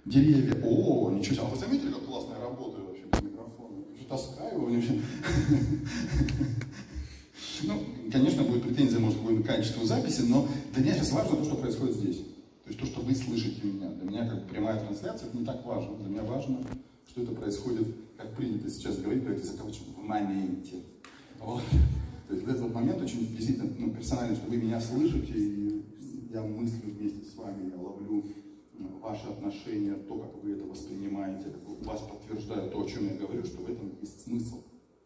Деревья. О, ничего себе. А вы заметили, как классная работа вообще без микрофона? Таскаю вообще. Ну, конечно, будет претензия, может быть, к качеству записи, но для меня сейчас важно то, что происходит здесь. То есть то, что вы слышите меня. Для меня как прямая трансляция, это не так важно. Для меня важно, что это происходит, как принято сейчас говорить, говорить в моменте. Вот. То есть в этот момент очень действительно персонально, что вы меня слышите, и я мыслю вместе с вами, я ловлю ваши отношения, то, как вы это воспринимаете, как вас подтверждаю то, о чем я говорю, что в этом есть смысл.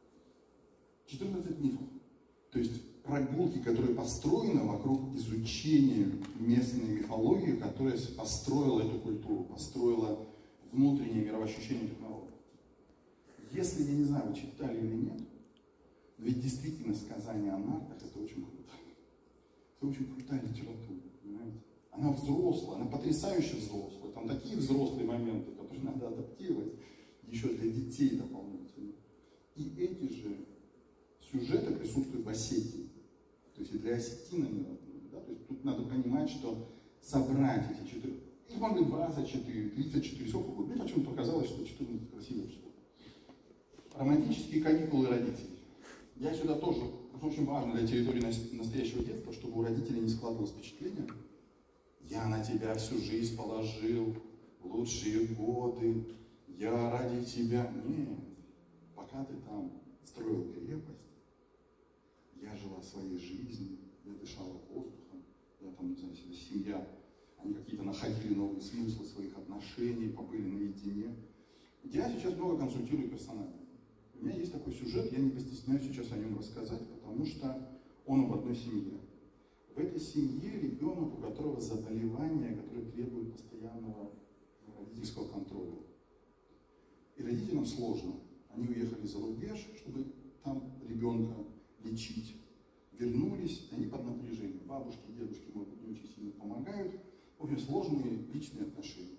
14 мифов. То есть прогулки, которые построены вокруг изучения местной мифологии, которая построила эту культуру, построила внутреннее мировозощущение этих народов. Если, я не знаю, вы читали или нет, но ведь действительно сказание о нартах это очень круто. Это очень крутая литература, понимаете? Она взрослая, она потрясающе взрослая. Там такие взрослые моменты, которые надо адаптировать еще для детей дополнительно. И эти же сюжеты присутствуют в Осетии. То есть и для осетина, да? То есть тут надо понимать, что собрать эти 4, их может быть 24, 34, сколько угодно. Мне почему-то показалось, что 14 красивое число. Романтические каникулы родителей. Я сюда тоже, это очень важно для территории настоящего детства, чтобы у родителей не складывалось впечатление: я на тебя всю жизнь положил, лучшие годы, я ради тебя. Нет, пока ты там строил крепость, я жила своей жизнью, я дышала воздухом, я там, не знаю, семья, они какие-то находили новые смыслы своих отношений, побыли наедине. Я сейчас много консультирую персонально. У меня есть такой сюжет, я не постесняюсь сейчас о нем рассказать, потому что он об одной семье. В этой семье ребенок, у которого заболевание, которое требует постоянного родительского контроля. И родителям сложно. Они уехали за рубеж, чтобы там ребенка лечить. Вернулись, они под напряжением. Бабушки, дедушки, может быть, не очень сильно помогают. В общем, сложные личные отношения.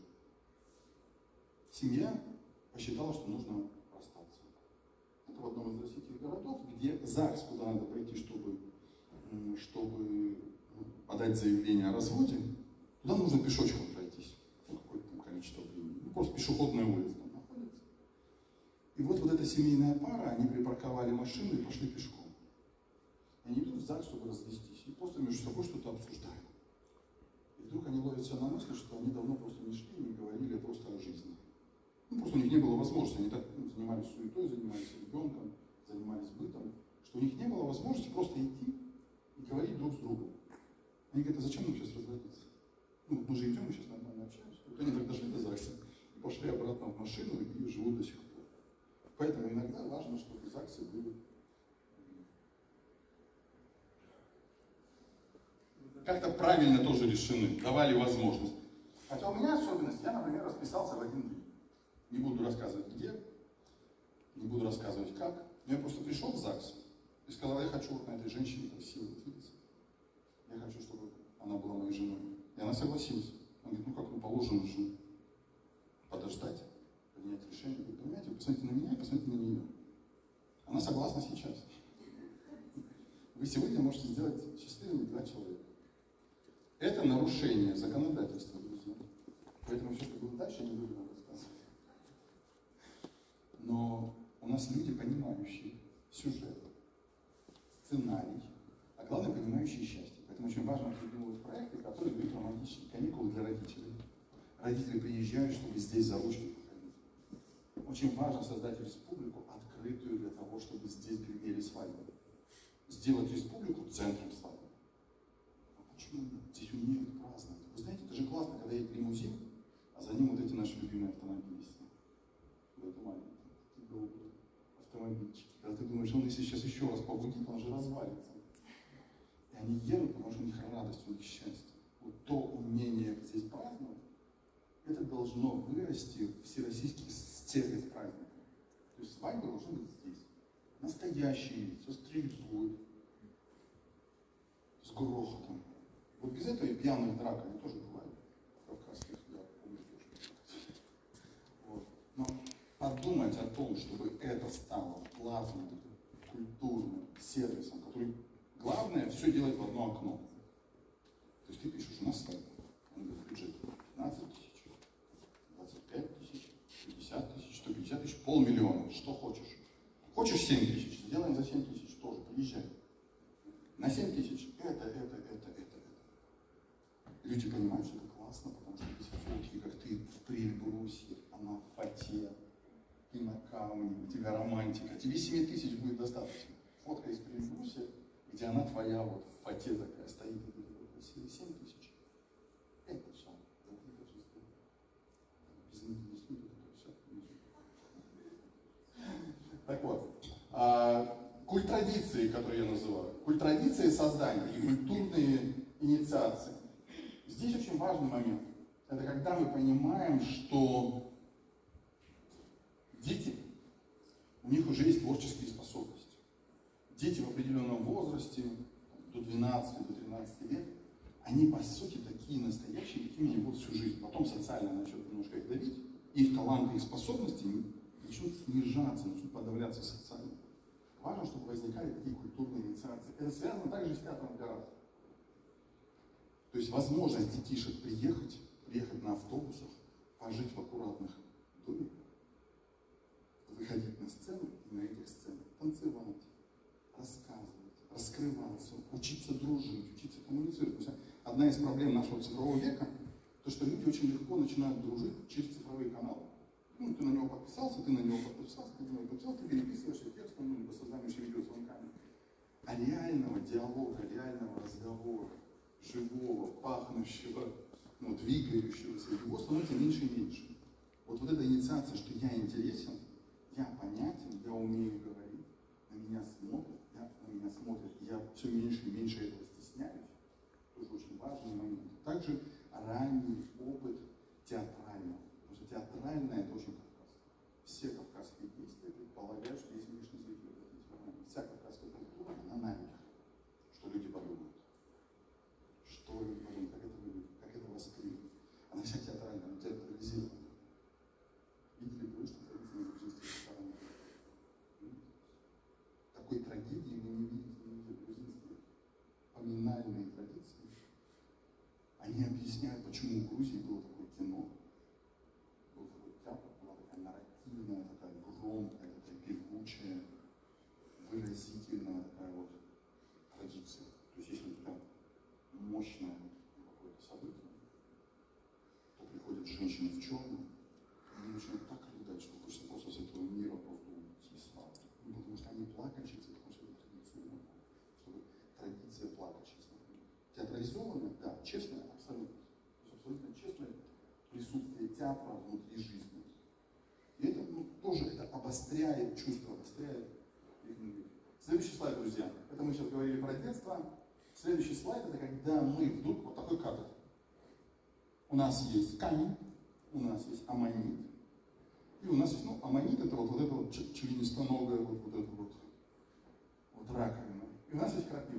Семья посчитала, что нужно расстаться. Это в одном из российских городов, где ЗАГС, куда надо пойти, чтобы подать заявление о разводе, туда нужно пешочком пройтись. Какое-то там количество времени. Просто пешеходная улица там находится. И вот эта семейная пара, они припарковали машину и пошли пешком. И они идут в ЗАГС, чтобы развестись. И просто между собой что-то обсуждают. И вдруг они ловят себя на мысли, что они давно просто не шли и не говорили просто о жизни. Просто у них не было возможности. Они так занимались суетой, занимались ребенком, занимались бытом, что у них не было возможности просто идти и говорить друг с другом. Они говорят: а зачем нам сейчас разводиться? Мы же идем, мы сейчас нормально общаемся. Вот они так дошли до ЗАГСа и пошли обратно в машину и живут до сих пор. Поэтому иногда важно, чтобы ЗАГСы были как-то правильно тоже решены, давали возможность. Хотя у меня особенность, я, например, расписался в один день. Не буду рассказывать где, не буду рассказывать как. Но я просто пришел в ЗАГС и сказал: я хочу на этой женщине красиво видеться. Я хочу, чтобы она была моей женой. И она согласилась. Она говорит: как положено же подождать, принять решение. Вы понимаете, вы посмотрите на меня и посмотрите на нее. Она согласна сейчас. Вы сегодня можете сделать счастливыми 2 человека. Это нарушение законодательства, друзья. Поэтому все, что будет дальше, я не буду вам рассказывать. Но у нас люди, понимающие сюжет, сценарий, а главное, понимающие счастье. Поэтому очень важно придумывать проекты, которые дают романтические каникулы для родителей. Родители приезжают, чтобы здесь за ручку походить. Очень важно создать республику открытую для того, чтобы здесь гремели свадьбы. Сделать республику центром свадьбы. А почему нет? Здесь умеют праздновать. Вы знаете, это же классно, когда едет лимузин, а за ним эти наши любимые автомобили. Это маленькие, такие голубые автомобильчики. Когда ты думаешь, он если сейчас еще раз погудит, он же развалится. И они едут, потому что у них радость, у них счастье. Вот то умение здесь праздновать, это должно вырасти в всероссийских сервис праздников. То есть свадьба должна быть здесь. Настоящие, со стрельбой, с грохотом. Вот без этого и пьяных драк, они тоже бывают. Кавказских, я помню тоже. Вот. Но подумать о том, чтобы это стало платным, культурным сервисом, который главное все делать в одно окно. То есть ты пишешь: у нас свадьба. Он говорит: бюджет 15 000, 20 500 000, что хочешь. Хочешь 7 тысяч, сделаем за 7 тысяч тоже, приезжай. На 7 тысяч это. Люди понимают, что это классно, потому что есть фотки, как ты в Прельбрусе, она в фате, и на камне, у тебя романтика. Тебе 7 тысяч будет достаточно. Фотка из Прельбрусе, где она твоя вот в фате такая стоит, и ты такой красивый, 7 тысяч. 5 часов. Без них все. Так вот, культ традиции, который я называю, культ традиции создания и культурные инициации. Здесь очень важный момент. Это когда мы понимаем, что дети, у них уже есть творческие способности. Дети в определенном возрасте, до 12, до 13 лет, они по сути такие настоящие, какими они будут всю жизнь. Потом социально начнут немножко их давить, их таланты и способности начнут снижаться, начнут подавляться социально. Важно, чтобы возникали такие культурные инициации. Это связано также с театром для разных. То есть возможность детишек приехать на автобусах, пожить в аккуратных домиках, выходить на сцену и на этих сценах танцевать, рассказывать, раскрываться, учиться дружить, учиться коммуницировать. Потому что одна из проблем нашего цифрового века, то что люди очень легко начинают дружить через цифровые каналы. Ну, ты на него подписался, ты на него подписался, ты переписываешься текстом, либо созваниваешься видеозвонками. А реального диалога, реального разговора, живого, пахнущего, двигающегося, его становится меньше и меньше. Вот эта инициация, что я интересен, я понятен, я умею говорить, на меня смотрят, я все меньше и меньше этого стесняюсь. Тоже очень важный момент. Также ранний опыт театрального. Потому что театральное это очень кавказское. Все кавказские действия предполагают, что есть лишний зритель. Вся кавказская культура, она на них. Что люди подумают. Что люди подумают, как это выглядит, как это воспримут. Она вся театральная, она театрализирована. Видели бы вы, что традиция на грузинских ресторанах? Такой трагедии вы не видите нигде. Грузинские поминальные традиции. Они объясняют, почему в Грузии было такое кино. Был такой театр, была такая нарративная, такая громкая, такая певучая, выразительная такая традиция. То есть если у тебя мощное какое-то событие, то приходят женщины в черном, и они начинают так рыдать, что хочется просто с этого мира просто уйти славно. Потому что они плакальщицы, потому что это традиционно, чтобы традиция плакальщицы. Театрализованная, да, честная, абсолютно. То есть абсолютно честное присутствие театра внутри жизни. И это тоже это обостряет чувства, обостряет их внутри. Следующий слайд, друзья. Это мы сейчас говорили про детство. Следующий слайд это когда мы вдруг вот такой кадр. У нас есть камень, у нас есть аммонит. И у нас есть, аммонит это вот эта членистоногая вот эта раковина. И у нас есть крапива.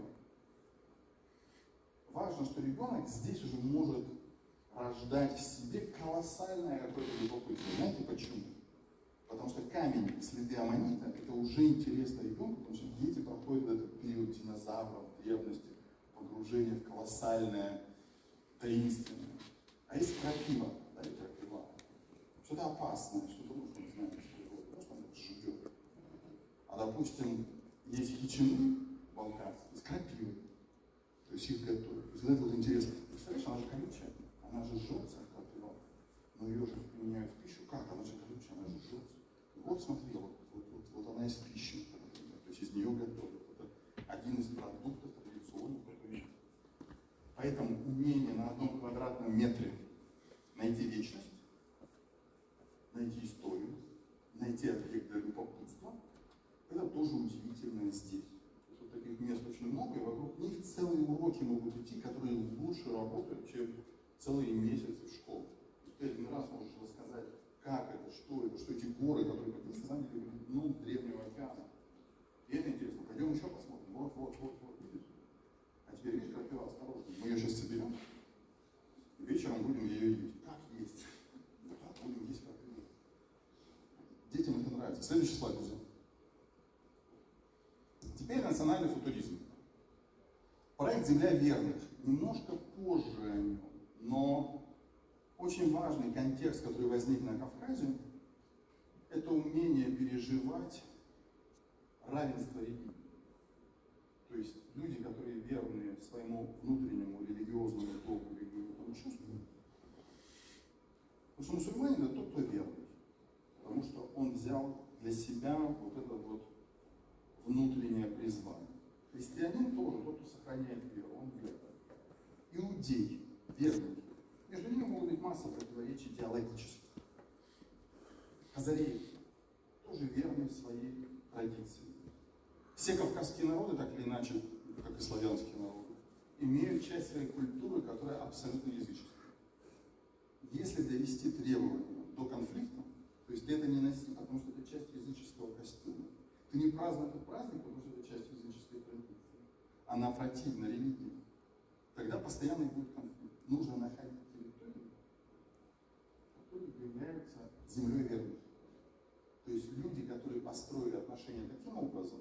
Важно, что ребенок здесь уже может рождать в себе колоссальное какое-то любопытство. Знаете почему? Потому что камень, следы аммонита, это уже интересно ребенку, потому что дети проходят этот период динозавров, древности, погружения в колоссальное, таинственное. А есть крапива, да, и крапива. Что-то опасное, что-то нужно, не знаю, что он живет. А допустим, есть хичины балканские с крапивой. То есть их готовят. То есть это интересно. Представляешь, она же колючая, она же жжется, крапива. Но ее же применяют в пищу. Как? Она же колючая, она же жжется. Вот смотри, вот она из пищи. То есть из нее готовят. Это один из продуктов традиционных. Поэтому умение на 1 квадратном метре найти вечность, найти историю, найти объект для любопытства, это тоже удивительное здесь. Вот таких мест очень много, и вокруг них целые уроки могут идти, которые лучше работают, чем целые месяцы в школе. Ты один раз можешь рассказать, как это, что эти горы, которые, как вы сказали, дно древнего океана. И это интересно. Пойдем еще посмотрим. Вот, видишь? А теперь видишь, крапива, осторожно. Мы ее сейчас соберем, и вечером будем ее есть. Как есть? Как будем есть крапиву? Детям это нравится. Следующий слайд, друзья. Теперь национальный футуризм. Проект «Земля верных». Немножко позже о нем, но очень важный контекст, который возник на Кавказе, это умение переживать равенство религий. То есть люди, которые верны своему внутреннему религиозному догму, религиозному чувству. Потому что мусульманин это тот, кто верный. Потому что он взял для себя вот это вот внутреннее призвание. Христианин тоже тот, кто сохраняет веру, он верный. Иудей, верный. Между ними могут быть масса противоречий теологических. Хазареи тоже верны своей традиции. Все кавказские народы, так или иначе, как и славянские народы, имеют часть своей культуры, которая абсолютно языческая. Если довести требования до конфликта, то есть ты это не носи, потому что это часть языческого костюма. Ты не празднуешь этот праздник, потому что это часть языческой традиции. Она противна религии. Тогда постоянно будет конфликт. Нужно находить территории, которые являются землей верных. То есть люди, которые построили отношения таким образом,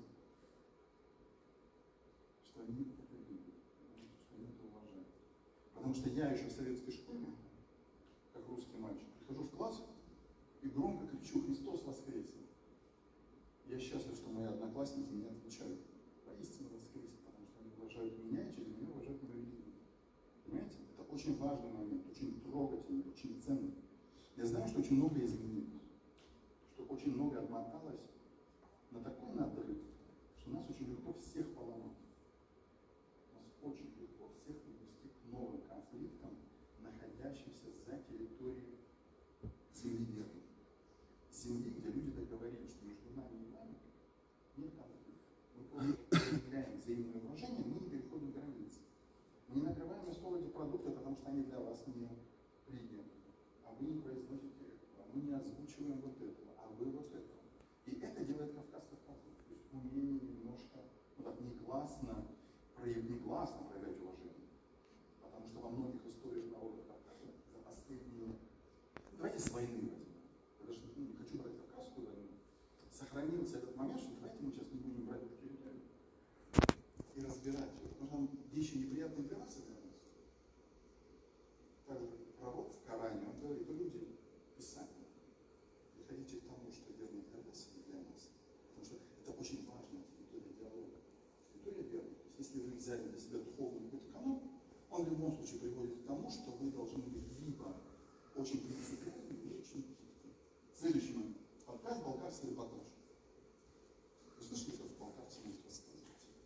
что они это любят, что они это уважают. Потому что я еще в советской школе, как русский мальчик, прихожу в класс и громко кричу: «Христос воскресе!» Я счастлив, что мои одноклассники мне отвечают: «Поистине воскресе», потому что они уважают меня и через меня уважают мою религию. Понимаете? Это очень важный момент, очень трогательный, очень ценный. Я знаю, что очень многое изменилось, что очень многое отмоталось на такой надрыв, что нас очень легко всех поломать. Нас очень легко всех привести к новым конфликтам, находящимся за территорией земли верных. Земли, где люди договорились, что между нами и вами нет конфликта. Мы просто проявляем взаимное уважение, мы не переходим границы. Мы не накрываем на стол эти продукты, потому что они для вас не приемлемы. А вы не произносите этого, а мы не озвучиваем вот этого, а вы вот этого. И это делает Кавказ Кавказом. То есть умение немножко, ну так, негласно проявлять уважение. Потому что во многих историях народов Кавказа за последние... Давайте с войны возьмем. Я даже не хочу брать Кавказскую войну. Сохранился этот момент, что давайте мы сейчас не будем брать эту территорию и разбирать ее. Потому что там вещи неприятные для нас и для нас. Также пророк в Коране, он говорит: люди, Писание, приходите к тому, что верно для вас и для нас. Потому что это очень важная территория диалога. Территория верна. То есть если вы взяли для себя духовный какой-то канал, он в любом случае приводит к тому, что вы должны быть либо очень принципиальны, либо очень гибкими. Следующий момент. Подкаст «Балкарский репортаж». Вы слышали, что балкарцы могут рассказывать?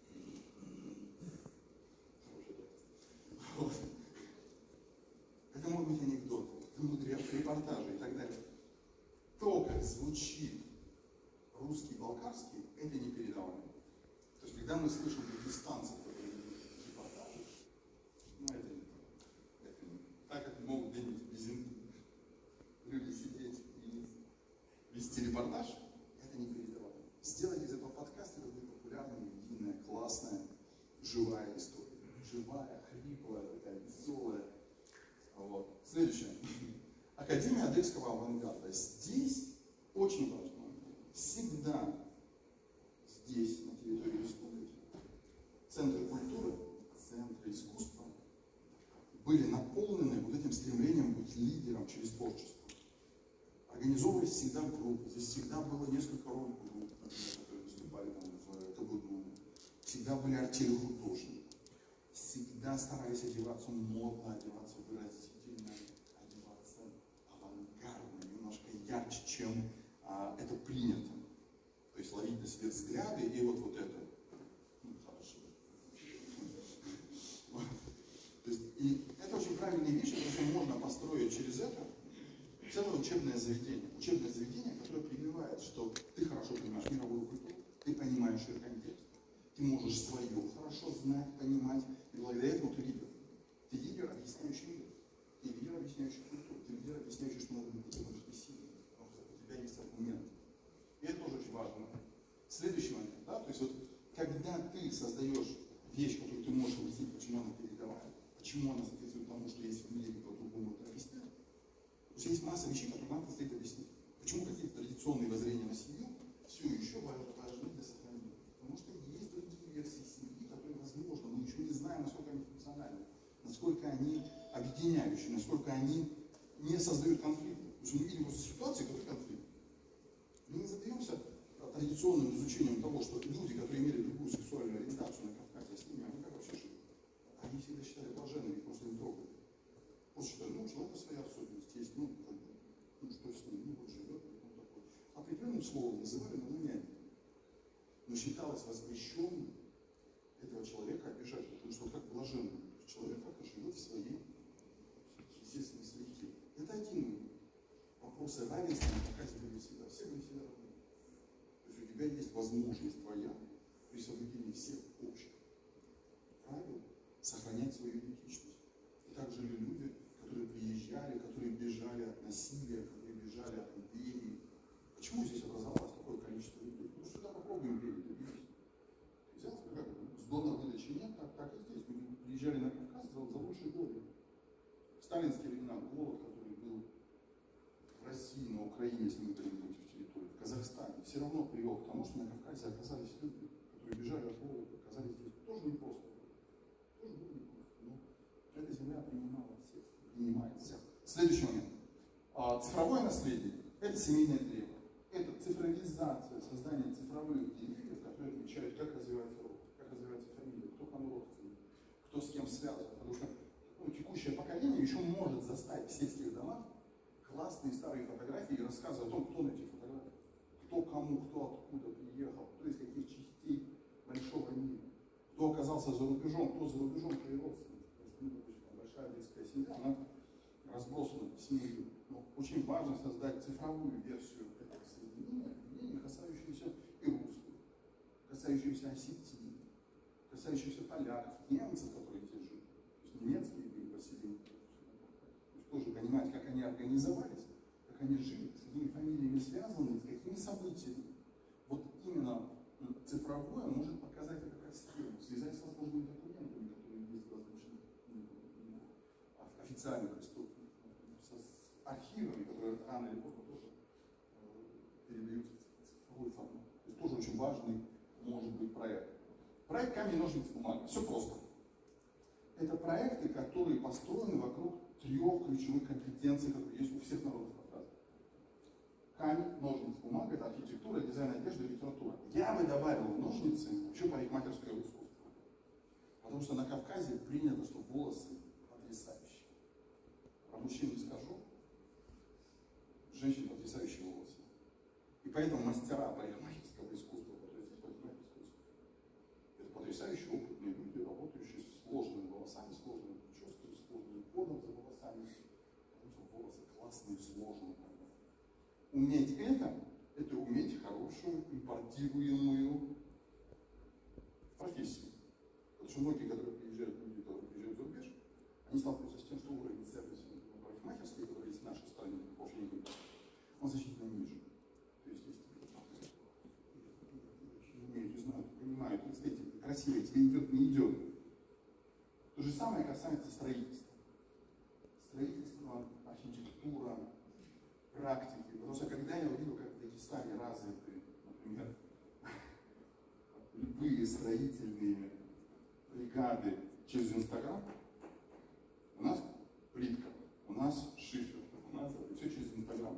Вот. Это могут быть анекдоты, это могут быть репортажи и так далее. То, как звучит русский балкарский, это непередаваемо. То есть, когда мы слышим дагестанцев, которые ведут репортажи, ну это не то. Это не то. Так как могут где-нибудь без люди сидеть и вести репортаж, это непередаваемо. Сделать из этого подкаста, это будет популярная, единая, классная, живая история. Живая, хриплая, такая веселая. Вот. Следующее. Академия одесского авангарда. Здесь очень важно. Всегда здесь, на территории республики, центры культуры, центры искусства были наполнены вот этим стремлением быть лидером через творчество. Организовывались всегда группы. Здесь всегда было несколько рок-групп, которые выступали там в Табуду. Всегда были артели художников. Всегда старались одеваться модно, одеваться выразительно, одеваться авангардно, немножко ярче, чем это принято. То есть ловить на себе взгляды и вот это. Ну, хорошо. То есть, и это очень правильные вещи, потому что можно построить через это целое учебное заведение. Учебное заведение, которое прививает, что ты хорошо понимаешь мировую культуру, ты понимаешь ее контекст. Ты можешь свое хорошо знать, понимать, и благодаря этому ты лидер. Ты лидер, объясняющий мир. Ты лидер, объясняющий культуру. Ты лидер, объясняющий, что надо быть таким, потому что ты сильный, потому что у тебя есть аргумент. И это тоже очень важно. Следующий момент, да, то есть вот, когда ты создаешь вещь, которую ты можешь объяснить, почему она передавает, почему она соответствует тому, что есть в мире, по-другому это объяснять, потому что есть масса вещей, которые нам предстоит объяснить. Почему какие-то традиционные воззрения на семью все еще важны для сохранения. Потому что есть другие версии семьи, которые, возможно, мы еще не знаем, насколько они функциональны, насколько они объединяющие, насколько они не создают конфликта. Потому что мы видим просто ситуации, которые конфликт. традиционным изучением того, что люди, которые имели другую сексуальную ориентацию на Кавказе, с ними, они как вообще жили? Они всегда считали блаженными, их просто не трогали. Просто считали, ну, у человека своя особенность есть, ну, как бы, ну, что с ним, ну, вот живет, ну, такой. Определенным словом называли, но не. Но считалось воспрещенным этого человека обижать, потому что он как блаженный. Человек как живет в своей естественной среде. Это один момент. Вопросы равенства на Кавказе были всегда. Все были всегда равны. То есть у тебя есть возможность твоя при соблюдении всех общих правил сохранять свою идентичность. И так жили люди, которые приезжали, которые бежали от насилия, которые бежали от империи. Почему здесь образовалось такое количество людей? Ну, сюда попробуем империю добились. Взял, как с донор выдачи нет, так и здесь. Мы приезжали на Кавказ за лучшие годы. В сталинские времена голод, который был в России, на Украине, если мы говорим против территории, в Казахстане, все равно привел к тому, что на Кавказе оказались люди, которые бежали от голода, оказались здесь. Тоже непросто. Тоже было непросто. Но эта земля принимала всех, принимает всех. Следующий момент. Цифровое наследие – это семейное древо. Это цифровизация, создание цифровых деревьев, которые отвечают, как развивается род, как развивается фамилия, кто кому родственник, кто с кем связан. Потому что текущее поколение еще может застать в сельских домах классные старые фотографии и рассказы о том, кто на этих фотографиях, кто кому, кто откуда приехал, кто из каких частей большого мира, кто оказался за рубежом, кто за рубежом, твои родственники. Потому что, допустим, большая детская семья, она разбросана в семью. Но очень важно создать цифровую версию этого соединения, касающуюся и русских, касающуюся осетин, касающуюся поляков, немцев, которые здесь живут. То есть немецкие были поселения. Тоже понимать, как они организовались, как они жили, с какими фамилиями связаны, с какими событиями. Вот именно цифровое может показать это как схему, связать с возможными документами, которые есть в различных официальных источниках, с архивами, которые рано или поздно тоже передаются в цифровой формат. То есть тоже очень важный может быть проект. Проект «Камень, ножницы, бумага». Все просто. Это проекты, которые построены вокруг трех ключевых компетенций, которые есть у всех народов Кавказа. Камень, ножницы, бумага – это архитектура, дизайн одежды, литература. Я бы добавил в ножницы еще парикмахерское искусство. Потому что на Кавказе принято, что волосы потрясающие. Про мужчин не скажу, женщин потрясающие волосы. И поэтому мастера парикмахерского искусства, которые здесь парикмахерское искусство, это потрясающие опытные люди, работающие с сложными волосами, сложными прическами, сложным уходом за волосами. Потому что волосы классные, сложные. Уметь это уметь хорошую, импортируемую профессию. Потому что многие, которые приезжают за рубеж, они сталкиваются с тем, что уровень сервиса парикмахерской, который есть в нашей стране, он значительно ниже. То есть, если умеют, знают, понимают, эстетика красивая, тебе идет, не идет. То же самое касается строительства. Строительство, архитектура, практики. Потому что когда я увидел, как в Дагестане развиты, например, любые строительные бригады через Инстаграм, у нас плитка, у нас шифер, у нас это все через Инстаграм.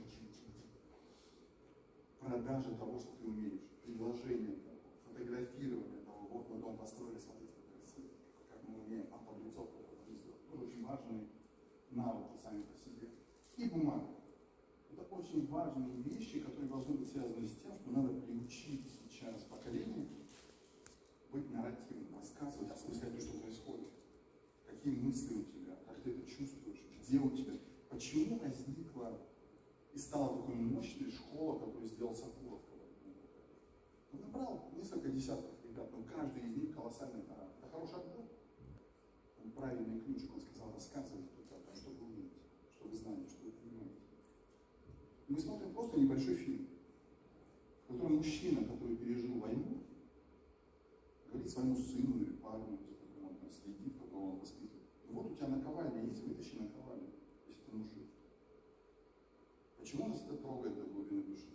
Продажа того, что ты умеешь, предложение того, фотографирование того, вот мы дом построили, смотрите, как красиво, как мы умеем, а подрицов это сделать. Это очень важные навыки сами по себе. И бумага. Это очень важные вещи, которые должны быть связаны с тем, что надо приучить сейчас поколение быть нарративным, рассказывать, осмыслять то, что происходит. Какие мысли у тебя, как ты это чувствуешь, где у тебя, почему возникла и стала такой мощной школа, которую сделал Сапуров. Он набрал несколько десятков ребят, но каждый из них колоссальный талант. Это хороший отбор. Он правильный ключик, он сказал, рассказывайте только о том, что вы умеете, что вы знаете, что вы понимаете. Мы смотрим просто небольшой фильм, в котором мужчина, который пережил войну, говорит своему сыну или парню, за которым он следит, которого он воспитывает. Вот у тебя наковальня есть, вытащи наковальню, если ты мужик. Почему нас это трогает до глубины души?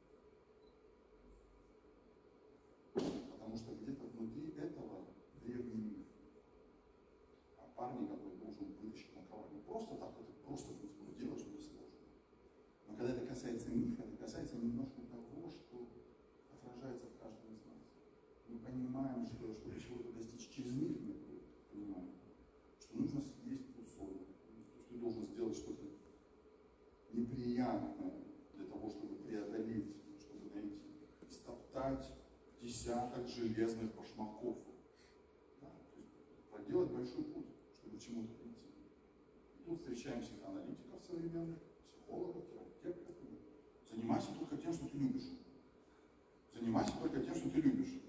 Потому что где-то внутри этого древний миф о парне, который должен вытащить наковальню. Просто так, это просто делать что-то сложное. Но когда это касается мифа, это касается немножко того, что понимаем, что чтобы чего-то достичь через миф, мы понимаем, что нужно съесть кусок. То есть ты должен сделать что-то неприятное для того, чтобы преодолеть, чтобы найти, стоптать десяток железных башмаков. Да, то есть проделать большой путь, чтобы к чему-то прийти. И тут встречаем психоаналитиков современных, психологов, терапевтов. Занимайся только тем, что ты любишь. Занимайся только тем, что ты любишь.